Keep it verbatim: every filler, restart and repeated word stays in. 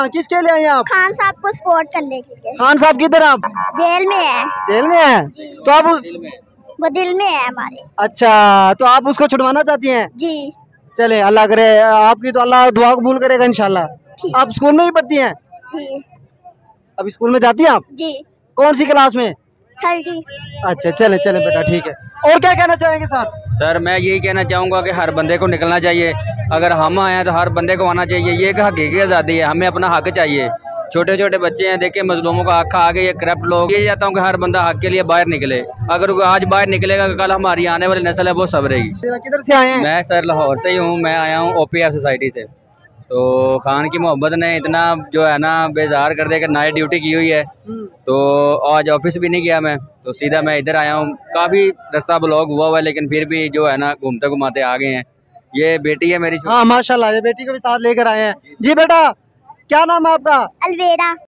यहाँ किसके लिए आए आप? खान साहब को सपोर्ट करने के लिए। खान साहब किधर आप? जेल में है। जेल में है तो आप उस... वो दिल में है हमारे। अच्छा, तो आप उसको छुड़वाना चाहती हैं? जी। चले, अल्लाह करे आपकी तो अल्लाह दुआ कबूल करेगा इंशाल्लाह। आप स्कूल में ही पढ़ती हैं? अब स्कूल में जाती हैं आप? जी। कौन सी क्लास में? थर्टी। अच्छा, चले चले बेटा, ठीक है। और क्या कहना चाहेंगे सर? सर मैं यही कहना चाहूँगा कि हर बंदे को निकलना चाहिए। अगर हम आए हैं तो हर बंदे को आना चाहिए। ये एक हकीकी आज़ादी है, हमें अपना हक चाहिए। छोटे छोटे बच्चे हैं, देखिए मजलूमों का हक खा के ये करप्ट लोग। ये चाहता हूँ कि हर बंदा हक के लिए बाहर निकले। अगर वो आज बाहर निकलेगा, कल हमारी आने वाली नस्ल है वो सबरेगी। किधर से आए हैं? मैं सर लाहौर से ही हूँ। मैं आया हूँ ओ पी एफ सोसाइटी से। तो खान की मोहब्बत ने इतना जो है ना बेजार कर दिया कि नाइट ड्यूटी की हुई है, तो आज ऑफिस भी नहीं गया मैं, तो सीधा मैं इधर आया हूँ। काफ़ी रास्ता ब्लॉक हुआ हुआ है, लेकिन फिर भी जो है ना घूमते घुमाते आ गए हैं। ये बेटी है मेरी। हाँ माशाल्लाह, ये बेटी को भी साथ लेकर आए हैं। जी बेटा, क्या नाम है आपका? अलवेरा।